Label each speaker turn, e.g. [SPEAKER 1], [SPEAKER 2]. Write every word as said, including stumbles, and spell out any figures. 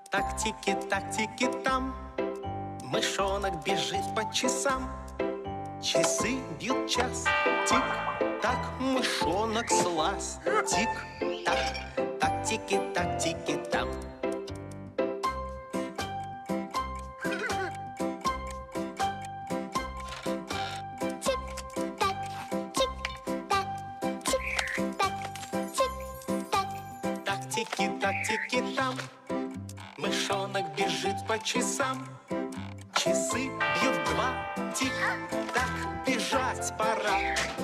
[SPEAKER 1] Так, тики, так, тики, там. Мышонок бежит по часам. Часы бьют час. Тик-так, мышонок слазь. Тик-так, так, тики, так, тики, там. Тики-так, тики-там. Мышонок бежит по часам. Часы бьют два. Тик-так, бежать пора.